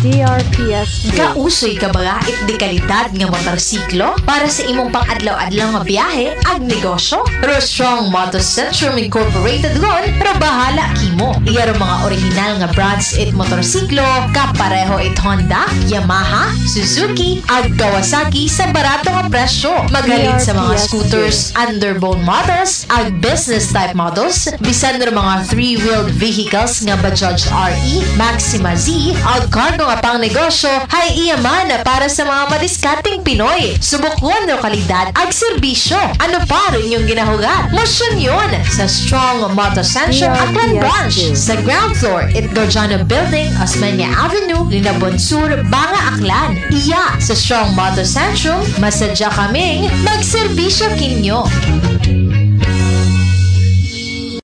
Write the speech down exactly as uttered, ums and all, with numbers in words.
D R P S P H C A. Kausoy ka ba it di kalidad nga motorsiklo para sa imong pang-adlaw-adlaw nga biyahe ag negosyo? Pero strong Moto Centrum Incorporated ron, pero bahala kimo. Iyaro mga original nga brands it motorsiklo, kapareho it Honda, Yamaha, Suzuki, ag Kawasaki sa barato nga presyo. Magaling sa mga scooters, underbone models, ag business type models, bisan ro mga three-wheeled vehicles nga Bajaj R E, Maxima Z, ag cargo nga pang negosyo, hay iyaman para sa mga madiskating Pinoy. Subukon ro kalidad ag serbisyo. Ano pa ro inyong ginahugat? Motion yun sa Strong Moto Centrum Aklan Branch. Sa ground floor, it Gorjano Building, Osmeña Avenue, Linabon Sur, Banga, Aklan. Iya sa Strong Moto Centrum, masadya kaming magserbisyo kinyo.